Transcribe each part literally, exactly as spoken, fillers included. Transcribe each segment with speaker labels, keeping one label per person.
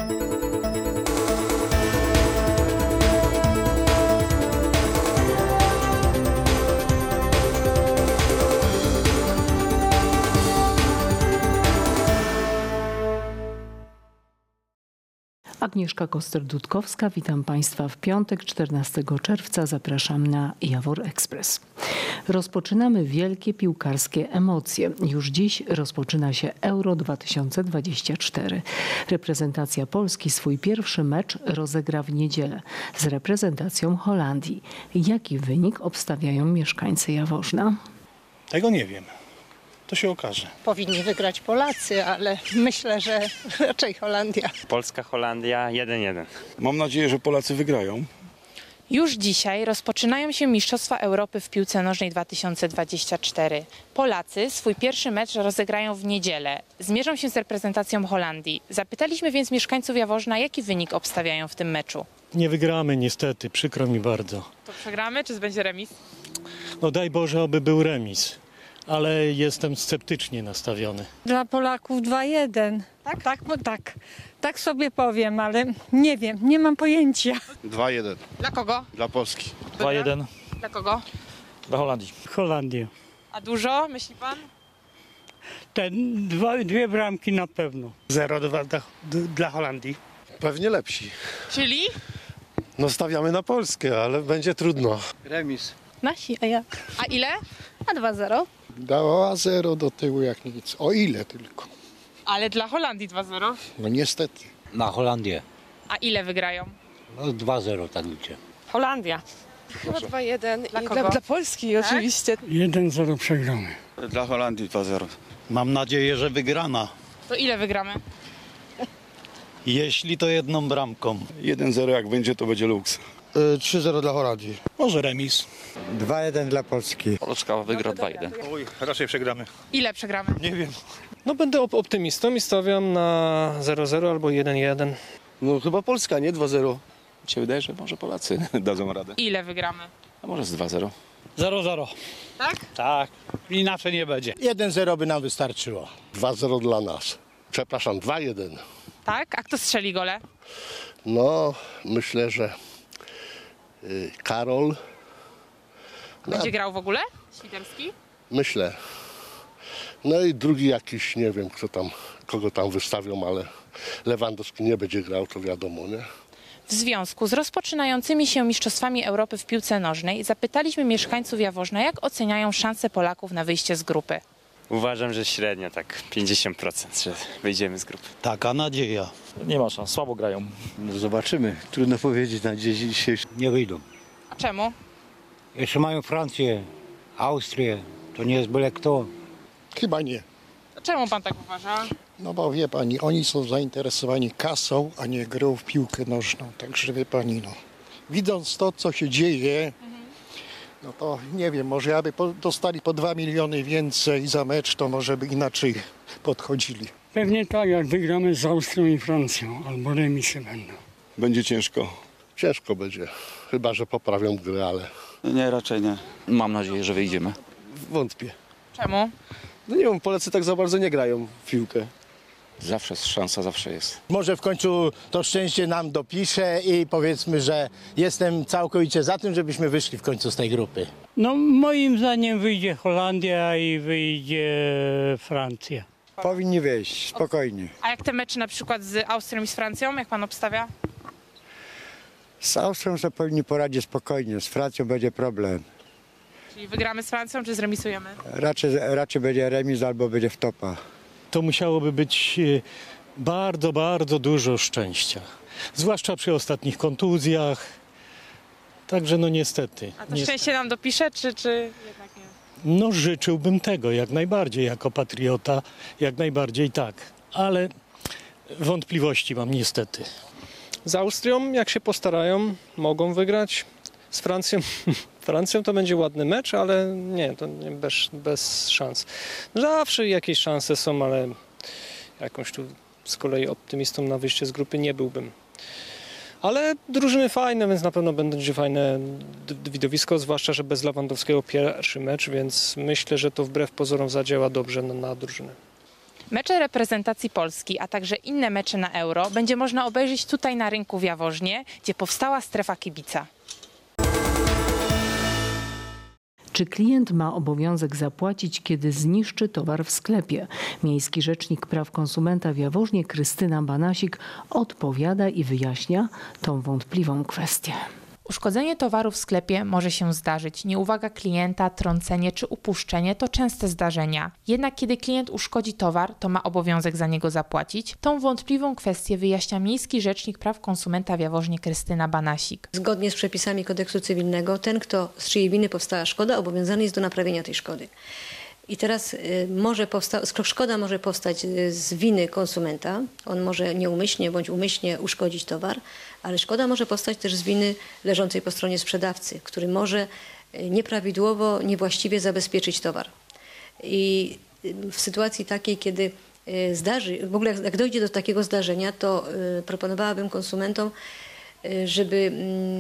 Speaker 1: Agnieszka Koster-Dudkowska, witam Państwa w piątek, czternastego czerwca. Zapraszam na Jawor Express. Rozpoczynamy wielkie piłkarskie emocje. Już dziś rozpoczyna się Euro dwa tysiące dwadzieścia cztery. Reprezentacja Polski swój pierwszy mecz rozegra w niedzielę z reprezentacją Holandii. Jaki wynik obstawiają mieszkańcy Jaworzna?
Speaker 2: Tego nie wiem. To się okaże.
Speaker 3: Powinni wygrać Polacy, ale myślę, że raczej Holandia.
Speaker 4: Polska-Holandia jeden jeden.
Speaker 2: Mam nadzieję, że Polacy wygrają.
Speaker 5: Już dzisiaj rozpoczynają się Mistrzostwa Europy w piłce nożnej dwa tysiące dwadzieścia cztery. Polacy swój pierwszy mecz rozegrają w niedzielę. Zmierzą się z reprezentacją Holandii. Zapytaliśmy więc mieszkańców Jaworzna, jaki wynik obstawiają w tym meczu.
Speaker 6: Nie wygramy niestety, przykro mi bardzo.
Speaker 5: To przegramy, czy będzie remis?
Speaker 6: No daj Boże, aby był remis, ale jestem sceptycznie nastawiony.
Speaker 7: Dla Polaków dwa jeden. Tak? Tak, bo tak. Tak sobie powiem, ale nie wiem, nie mam pojęcia.
Speaker 2: dwa jeden.
Speaker 5: Dla kogo?
Speaker 2: Dla Polski.
Speaker 6: dwa jeden.
Speaker 5: Dla kogo?
Speaker 6: Dla Holandii.
Speaker 8: Holandia.
Speaker 5: A dużo, myśli pan?
Speaker 8: Te dwa, dwie bramki na pewno.
Speaker 9: zero dwa dla, dla Holandii.
Speaker 10: Pewnie lepsi.
Speaker 5: Czyli?
Speaker 10: No stawiamy na Polskę, ale będzie trudno.
Speaker 9: Remis.
Speaker 7: Nasi, a ja?
Speaker 5: A ile?
Speaker 7: A dwa zero.
Speaker 11: Dała zero do tyłu jak nic. O ile tylko?
Speaker 5: Ale dla Holandii dwa zero.
Speaker 11: No niestety.
Speaker 12: Na Holandię.
Speaker 5: A ile wygrają?
Speaker 12: No dwa zero, tak liczę.
Speaker 3: Holandia.
Speaker 13: Chyba dwa jeden
Speaker 5: Dla
Speaker 13: i
Speaker 5: kogo?
Speaker 13: dla, dla Polski tak? Oczywiście.
Speaker 8: jeden zero przegramy.
Speaker 2: Dla Holandii dwa zero.
Speaker 14: Mam nadzieję, że wygrana.
Speaker 5: To ile wygramy?
Speaker 14: Jeśli to jedną bramką.
Speaker 2: jeden zero jak będzie, to będzie luks.
Speaker 11: trzy zero dla Holandii.
Speaker 2: Może remis.
Speaker 15: dwa jeden dla Polski.
Speaker 4: Polska wygra dwa jeden.
Speaker 2: Oj, raczej przegramy.
Speaker 5: Ile przegramy?
Speaker 2: Nie wiem.
Speaker 9: No będę op- optymistą i stawiam na zero zero albo jeden jeden.
Speaker 10: No chyba Polska, nie dwa zero.
Speaker 4: Mi się wydaje, że może Polacy dadzą radę.
Speaker 5: Ile wygramy?
Speaker 4: A może z dwa zero.
Speaker 6: zero zero.
Speaker 5: Tak?
Speaker 6: Tak, inaczej nie będzie.
Speaker 15: jeden zero by nam wystarczyło.
Speaker 11: dwa zero dla nas. Przepraszam, dwa jeden.
Speaker 5: Tak? A kto strzeli gole?
Speaker 11: No, myślę, że y, Karol.
Speaker 5: Będzie
Speaker 11: No,
Speaker 5: grał w ogóle? Świderski?
Speaker 11: myślę. No i drugi jakiś, nie wiem kto tam, kogo tam wystawią, ale Lewandowski nie będzie grał, to wiadomo, nie?
Speaker 5: W związku z rozpoczynającymi się Mistrzostwami Europy w piłce nożnej zapytaliśmy mieszkańców Jaworzna, jak oceniają szanse Polaków na wyjście z grupy.
Speaker 4: Uważam, że średnio tak pięćdziesiąt procent, że wyjdziemy z grupy.
Speaker 14: Taka nadzieja.
Speaker 6: Nie ma szans, słabo grają.
Speaker 10: No zobaczymy. Trudno powiedzieć na dziś dzisiejszy.
Speaker 12: Nie wyjdą.
Speaker 5: A czemu?
Speaker 12: Jeszcze mają Francję, Austrię. To nie jest byle kto.
Speaker 11: Chyba nie.
Speaker 5: A czemu pan tak uważa?
Speaker 11: No bo wie pani, oni są zainteresowani kasą, a nie grą w piłkę nożną. Także wie pani, no. Widząc to, co się dzieje, no to nie wiem, może aby po, dostali po dwa miliony więcej za mecz, to może by inaczej podchodzili.
Speaker 8: Pewnie tak, jak wygramy z Austrią i Francją, albo remisy będą.
Speaker 2: Będzie ciężko.
Speaker 11: Ciężko będzie, chyba że poprawią grę, ale...
Speaker 4: Nie, raczej nie. Mam nadzieję, że wyjdziemy.
Speaker 10: Wątpię.
Speaker 5: Czemu?
Speaker 10: No nie wiem, Polacy tak za bardzo nie grają w piłkę.
Speaker 4: Zawsze szansa, zawsze jest.
Speaker 15: Może w końcu to szczęście nam dopisze i powiedzmy, że jestem całkowicie za tym, żebyśmy wyszli w końcu z tej grupy.
Speaker 8: No moim zdaniem wyjdzie Holandia i wyjdzie Francja.
Speaker 15: Powinni wyjść, spokojnie.
Speaker 5: A jak te mecze na przykład z Austrią i z Francją, jak pan obstawia?
Speaker 15: Z Austrią sobie powinni poradzić spokojnie, z Francją będzie problem.
Speaker 5: Czyli wygramy z Francją, czy zremisujemy?
Speaker 15: Raczej, raczej będzie remis albo będzie wtopa.
Speaker 6: To musiałoby być bardzo, bardzo dużo szczęścia. Zwłaszcza przy ostatnich kontuzjach. Także no niestety.
Speaker 5: A to
Speaker 6: nie...
Speaker 5: szczęście nam dopisze, czy, czy jednak nie?
Speaker 6: No życzyłbym tego jak najbardziej, jako patriota, jak najbardziej tak. Ale wątpliwości mam niestety.
Speaker 9: Z Austrią, jak się postarają, mogą wygrać. Z Francją, Francją to będzie ładny mecz, ale nie, to nie, bez, bez szans. Zawsze jakieś szanse są, ale jakąś tu z kolei optymistą na wyjście z grupy nie byłbym. Ale drużyny fajne, więc na pewno będzie fajne widowisko, zwłaszcza, że bez Lewandowskiego pierwszy mecz, więc myślę, że to wbrew pozorom zadziała dobrze na, na drużynę.
Speaker 5: Mecze reprezentacji Polski, a także inne mecze na Euro będzie można obejrzeć tutaj na rynku w Jaworznie, gdzie powstała strefa kibica.
Speaker 1: Czy klient ma obowiązek zapłacić, kiedy zniszczy towar w sklepie? Miejski Rzecznik Praw Konsumenta w Jaworznie Krystyna Banasik odpowiada i wyjaśnia tą wątpliwą kwestię.
Speaker 5: Uszkodzenie towaru w sklepie może się zdarzyć. Nieuwaga klienta, trącenie czy upuszczenie to częste zdarzenia. Jednak kiedy klient uszkodzi towar, to ma obowiązek za niego zapłacić. Tą wątpliwą kwestię wyjaśnia Miejski Rzecznik Praw Konsumenta w Jaworznie Krystyna Banasik.
Speaker 16: Zgodnie z przepisami kodeksu cywilnego ten, kto z czyjej winy powstała szkoda, obowiązany jest do naprawienia tej szkody. I teraz y, może powsta- szkoda może powstać z winy konsumenta. On może nieumyślnie bądź umyślnie uszkodzić towar, ale szkoda może powstać też z winy leżącej po stronie sprzedawcy, który może nieprawidłowo, niewłaściwie zabezpieczyć towar. I w sytuacji takiej, kiedy zdarzy, w ogóle jak dojdzie do takiego zdarzenia, to y, proponowałabym konsumentom, y, żeby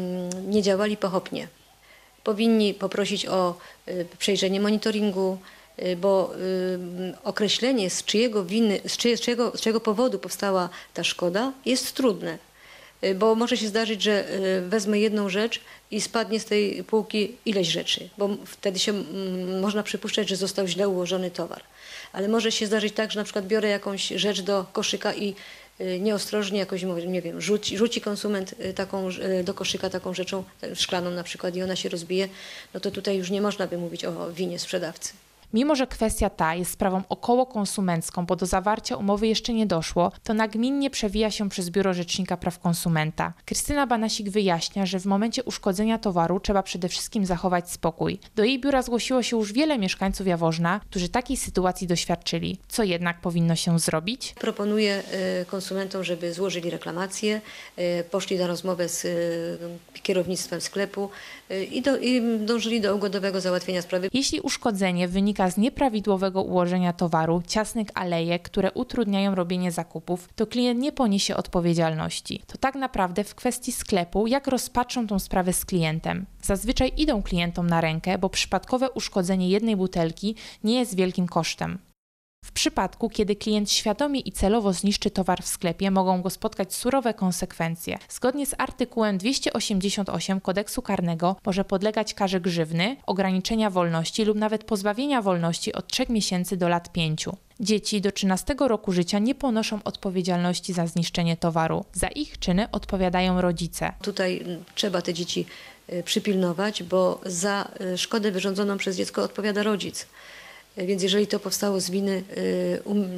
Speaker 16: y, nie działali pochopnie. Powinni poprosić o y, przejrzenie monitoringu, bo y, określenie z czyjego winy, z, czyje, z, czyjego, z czyjego powodu powstała ta szkoda jest trudne, y, bo może się zdarzyć, że y, wezmę jedną rzecz i spadnie z tej półki ileś rzeczy, bo wtedy się y, można przypuszczać, że został źle ułożony towar. Ale może się zdarzyć tak, że na przykład biorę jakąś rzecz do koszyka i y, nieostrożnie jakoś, nie wiem, rzuci, rzuci konsument y, taką, y, do koszyka taką rzeczą szklaną na przykład i ona się rozbije, no to tutaj już nie można by mówić o winie sprzedawcy.
Speaker 5: Mimo że kwestia ta jest sprawą okołokonsumencką, bo do zawarcia umowy jeszcze nie doszło, to nagminnie przewija się przez Biuro Rzecznika Praw Konsumenta. Krystyna Banasik wyjaśnia, że w momencie uszkodzenia towaru trzeba przede wszystkim zachować spokój. Do jej biura zgłosiło się już wiele mieszkańców Jaworzna, którzy takiej sytuacji doświadczyli. Co jednak powinno się zrobić?
Speaker 16: Proponuję konsumentom, żeby złożyli reklamację, poszli na rozmowę z kierownictwem sklepu i, do, i dążyli do ugodowego załatwienia sprawy.
Speaker 5: Jeśli uszkodzenie wynika z nieprawidłowego ułożenia towaru, ciasnych alejek, które utrudniają robienie zakupów, to klient nie poniesie odpowiedzialności. To tak naprawdę w kwestii sklepu, jak rozpatrzą tą sprawę z klientem. Zazwyczaj idą klientom na rękę, bo przypadkowe uszkodzenie jednej butelki nie jest wielkim kosztem. W przypadku, kiedy klient świadomie i celowo zniszczy towar w sklepie, mogą go spotkać surowe konsekwencje. Zgodnie z artykułem dwieście osiemdziesiąt osiem Kodeksu Karnego może podlegać karze grzywny, ograniczenia wolności lub nawet pozbawienia wolności od trzech miesięcy do lat pięciu. Dzieci do trzynastego roku życia nie ponoszą odpowiedzialności za zniszczenie towaru. Za ich czyny odpowiadają rodzice.
Speaker 16: Tutaj trzeba te dzieci przypilnować, bo za szkodę wyrządzoną przez dziecko odpowiada rodzic. Więc jeżeli to powstało z winy, um,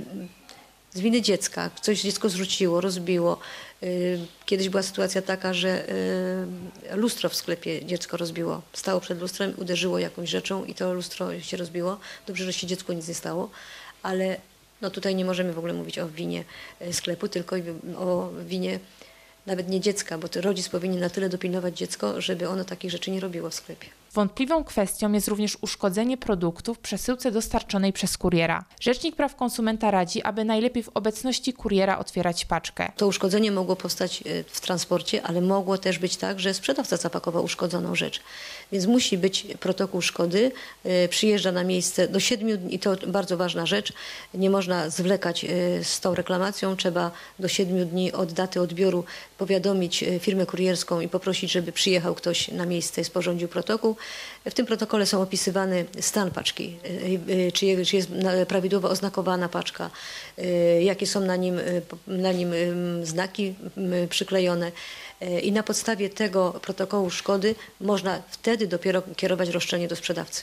Speaker 16: z winy dziecka, coś dziecko zrzuciło, rozbiło. Kiedyś była sytuacja taka, że lustro w sklepie dziecko rozbiło. Stało przed lustrem, uderzyło jakąś rzeczą i to lustro się rozbiło. Dobrze, że się dziecku nic nie stało, ale no tutaj nie możemy w ogóle mówić o winie sklepu, tylko o winie nawet nie dziecka, bo to rodzic powinien na tyle dopilnować dziecko, żeby ono takich rzeczy nie robiło w sklepie.
Speaker 5: Wątpliwą kwestią jest również uszkodzenie produktów w przesyłce dostarczonej przez kuriera. Rzecznik Praw Konsumenta radzi, aby najlepiej w obecności kuriera otwierać paczkę.
Speaker 16: To uszkodzenie mogło powstać w transporcie, ale mogło też być tak, że sprzedawca zapakował uszkodzoną rzecz. Więc musi być protokół szkody, przyjeżdża na miejsce do siedmiu dni i to bardzo ważna rzecz. Nie można zwlekać z tą reklamacją, trzeba do siedmiu dni od daty odbioru powiadomić firmę kurierską i poprosić, żeby przyjechał ktoś na miejsce i sporządził protokół. W tym protokole są opisywany stan paczki, czy jest prawidłowo oznakowana paczka, jakie są na nim, na nim znaki przyklejone. I na podstawie tego protokołu szkody można wtedy dopiero kierować roszczenie do sprzedawcy.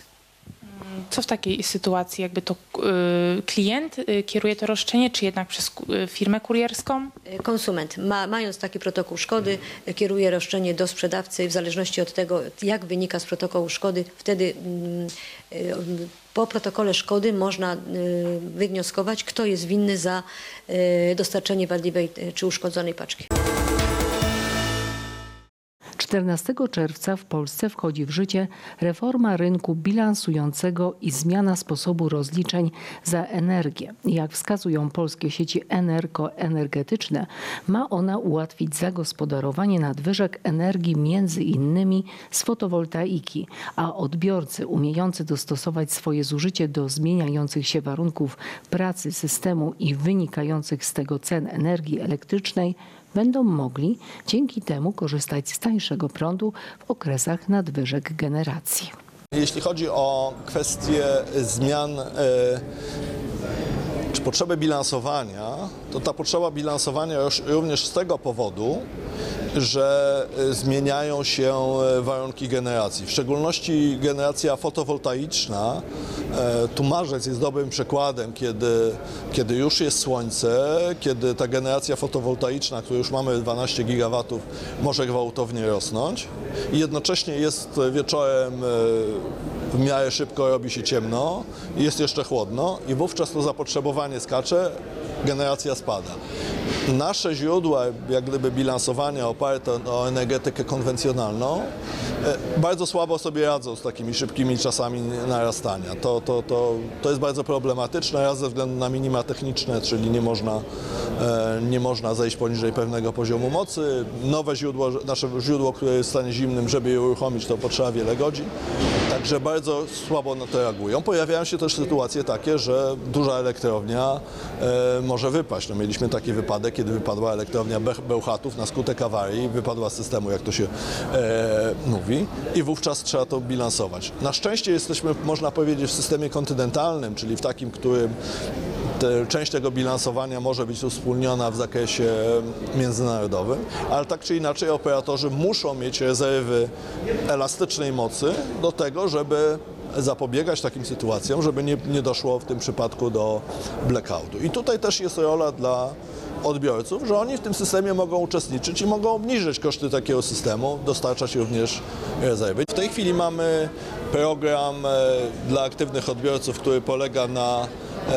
Speaker 5: Co w takiej sytuacji? Jakby to y, klient y, kieruje to roszczenie, czy jednak przez y, firmę kurierską?
Speaker 16: Konsument, ma, mając taki protokół szkody, kieruje roszczenie do sprzedawcy w zależności od tego, jak wynika z protokołu szkody. Wtedy y, y, po protokole szkody można y, wywnioskować, kto jest winny za y, dostarczenie wadliwej y, czy uszkodzonej paczki.
Speaker 1: czternastego czerwca w Polsce wchodzi w życie reforma rynku bilansującego i zmiana sposobu rozliczeń za energię. Jak wskazują polskie sieci energoenergetyczne, ma ona ułatwić zagospodarowanie nadwyżek energii między innymi z fotowoltaiki, a odbiorcy umiejący dostosować swoje zużycie do zmieniających się warunków pracy systemu i wynikających z tego cen energii elektrycznej będą mogli dzięki temu korzystać z tańszego prądu w okresach nadwyżek generacji.
Speaker 17: Jeśli chodzi o kwestię zmian e, czy potrzeby bilansowania, to ta potrzeba bilansowania już również z tego powodu, że zmieniają się warunki generacji. W szczególności generacja fotowoltaiczna, tu marzec jest dobrym przykładem, kiedy, kiedy już jest słońce, kiedy ta generacja fotowoltaiczna, której już mamy dwanaście gigawatów, może gwałtownie rosnąć i jednocześnie jest wieczorem w miarę szybko robi się ciemno, jest jeszcze chłodno i wówczas to zapotrzebowanie skacze, generacja spada. Nasze źródła jak gdyby bilansowania oparte o energetykę konwencjonalną bardzo słabo sobie radzą z takimi szybkimi czasami narastania. To, to, to, to jest bardzo problematyczne raz ze względu na minima techniczne, czyli nie można, nie można zejść poniżej pewnego poziomu mocy. Nowe źródło, nasze źródło, które jest w stanie zimnym, żeby je uruchomić, to potrzeba wiele godzin. Także bardzo słabo na to reagują. Pojawiają się też sytuacje takie, że duża elektrownia e, może wypaść. No, mieliśmy taki wypadek, kiedy wypadła elektrownia Bełchatów na skutek awarii, wypadła z systemu, jak to się e, mówi, i wówczas trzeba to bilansować. Na szczęście jesteśmy, można powiedzieć, w systemie kontynentalnym, czyli w takim, którym te, część tego bilansowania może być uwspólniona w zakresie międzynarodowym, ale tak czy inaczej operatorzy muszą mieć rezerwy elastycznej mocy do tego, żeby zapobiegać takim sytuacjom, żeby nie, nie doszło w tym przypadku do blackoutu. I tutaj też jest rola dla odbiorców, że oni w tym systemie mogą uczestniczyć i mogą obniżyć koszty takiego systemu, dostarczać również rezerwy. W tej chwili mamy program dla aktywnych odbiorców, który polega na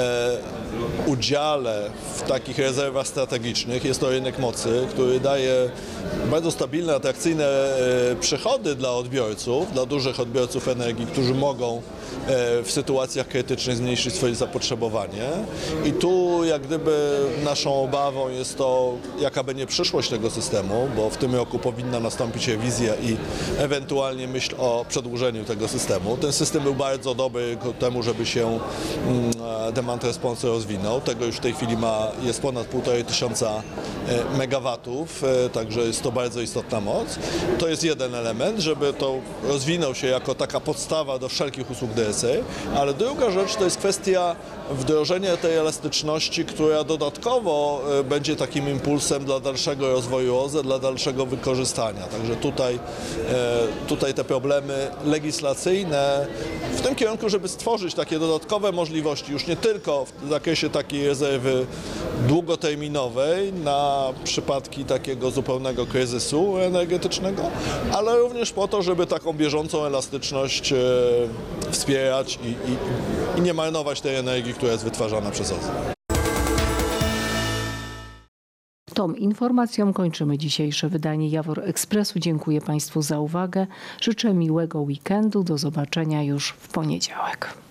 Speaker 17: udziale w takich rezerwach strategicznych. Jest to rynek mocy, który daje bardzo stabilne, atrakcyjne przychody dla odbiorców, dla dużych odbiorców energii, którzy mogą w sytuacjach krytycznych zmniejszyć swoje zapotrzebowanie. I tu jak gdyby naszą obawą jest to, jaka będzie przyszłość tego systemu, bo w tym roku powinna nastąpić rewizja i ewentualnie myśl o przedłużeniu tego systemu. Ten system był bardzo dobry ku temu, żeby się demand response rozwinął. Tego już w tej chwili ma, jest ponad półtorej tysiąca megawatów, także jest to bardzo istotna moc. To jest jeden element, żeby to rozwinął się jako taka podstawa do wszelkich usług D S A, ale druga rzecz to jest kwestia wdrożenia tej elastyczności, która dodatkowo będzie takim impulsem dla dalszego rozwoju O Z E, dla dalszego wykorzystania. Także tutaj, tutaj te problemy legislacyjne w tym kierunku, żeby stworzyć takie dodatkowe możliwości, już nie tylko w zakresie takiej rezerwy długoterminowej na przypadki takiego zupełnego kryzysu energetycznego, ale również po to, żeby taką bieżącą elastyczność wspierać i, i, i nie marnować tej energii, która jest wytwarzana przez O Z E.
Speaker 1: Tą informacją kończymy dzisiejsze wydanie Jawor Ekspresu. Dziękuję Państwu za uwagę. Życzę miłego weekendu. Do zobaczenia już w poniedziałek.